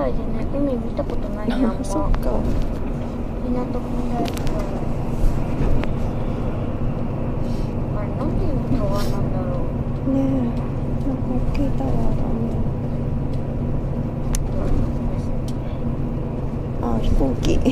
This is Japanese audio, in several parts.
外でね、海見たことないやんか。 そっか。 港区ぐらいしか。あれ、なんていうタワーなんだろう。 ねえ、なんか大きいタワーだね。あ、飛行機。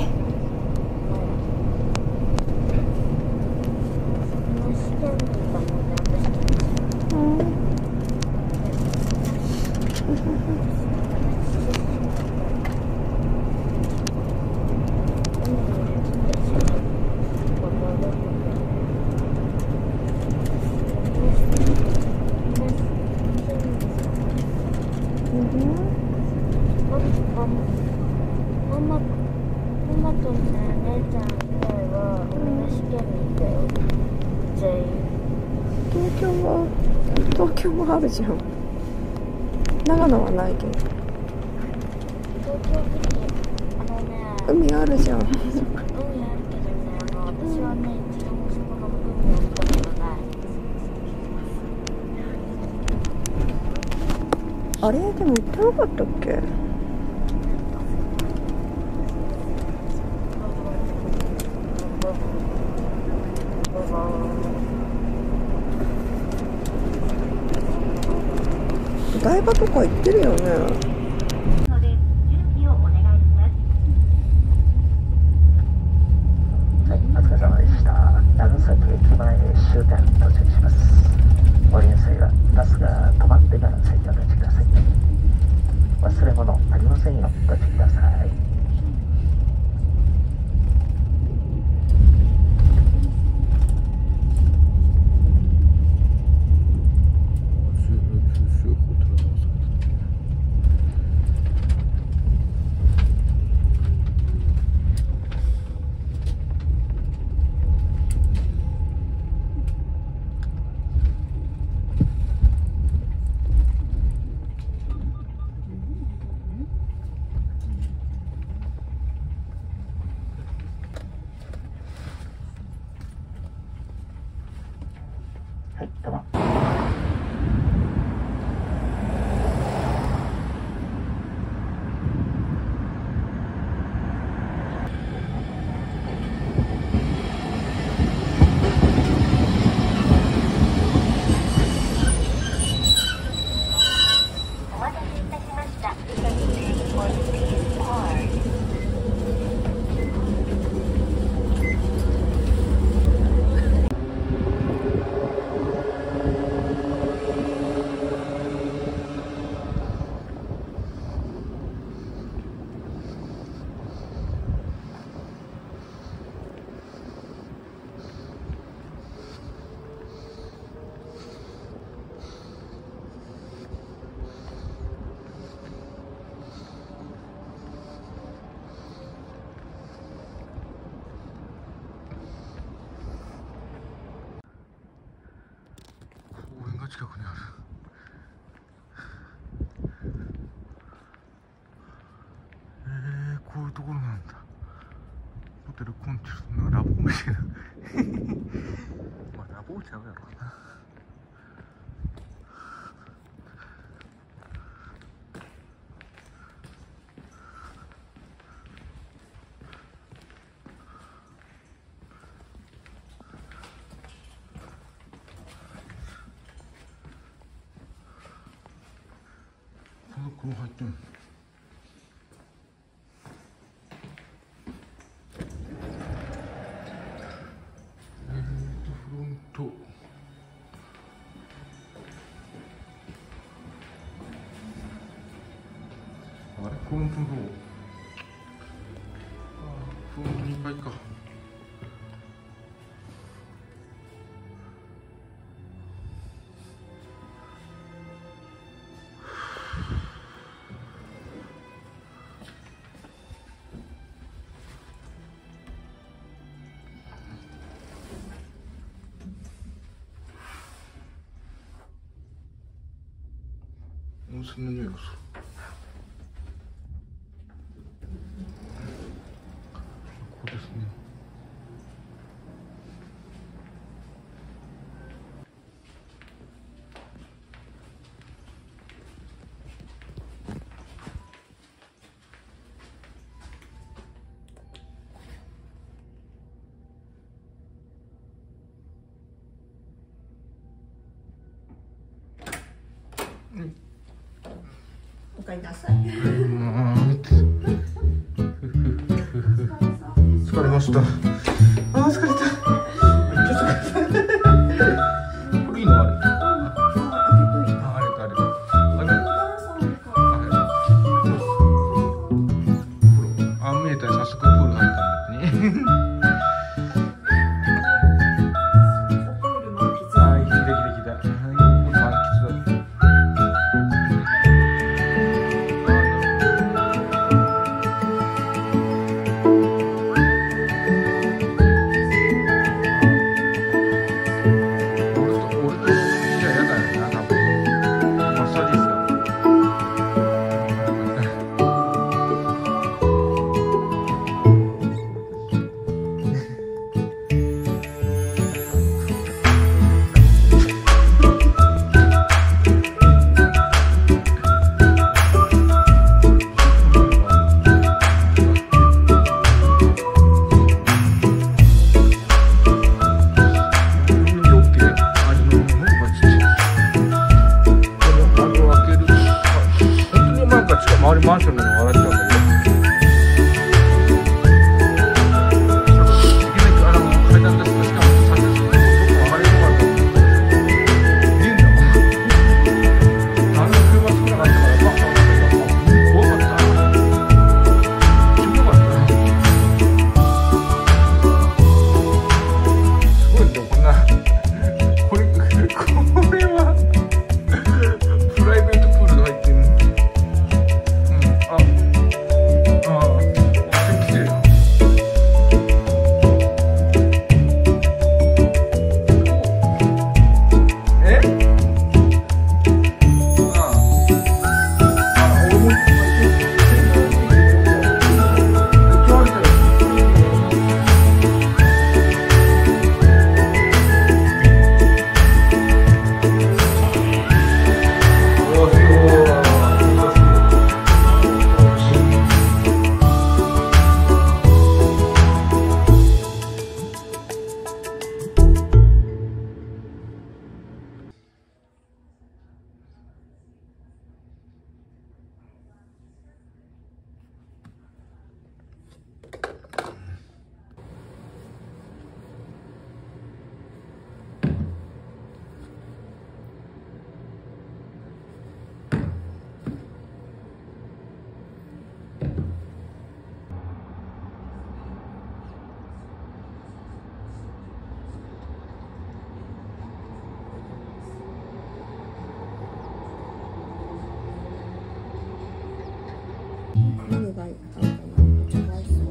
ママとね、姉ちゃん以外は海なし県民だよ。全員。 東京もあるじゃん。長野はないけど。 東京ってね、 海あるじゃん。 海あるけどね、私はね、一度もそこの海を見たことない。 あれでも行ってなかったっけ？台場とか行ってるよね。 はい、お疲れ様でした。長崎駅前へ終点到着します。おりん際はバスが止まってから席をお立ちください。忘れ物ありませんようご注意ください。はい、どうも。お待たせいたしました。 公園が近くにある。こういうところなんだ。ホテルコンチェルト、ラボかもしれない。まあラボちゃうやろうな。こう入ってんの。フロント。あれフロントの方。フロント2階か。温泉の匂いがする。ここですね。 かいなさい。 疲れました。あー疲れた。めっちゃ疲れた。これいいのあれ。あれとあれと。あ見えたら早速プール入ったんだってね。周りマンションなの笑っちゃうんだけど。階段ですとしかも3列どこ上がれるのかと。見えんだもん。あの車少なかったからバッと上がったけど、怖かった。超怖かった。すごいんだよこんな。これはプライベートプールが入ってる。 何がいいかな。めっちゃ美味しそう。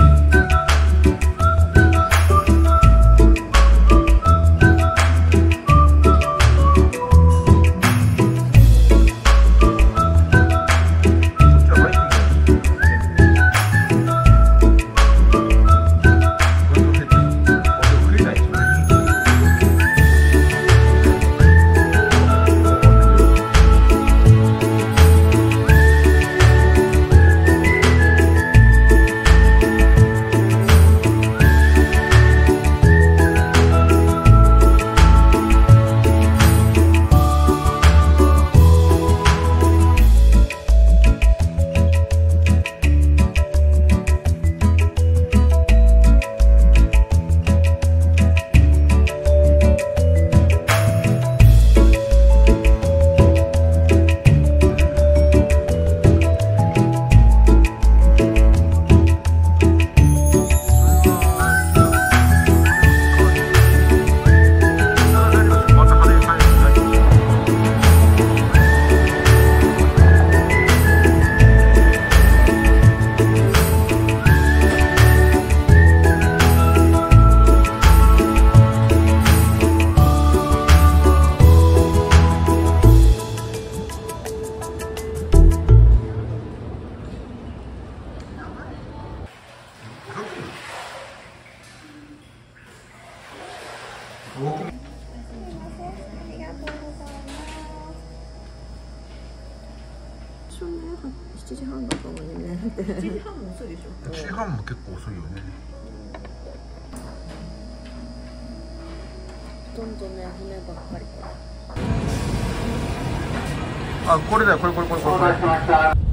こりがとうございます。7時半だったのにね。7時半も遅いでしょ。 1時半も結構遅いよね。 ほとんどね、骨ばっかり。 あ、これだよ、これ。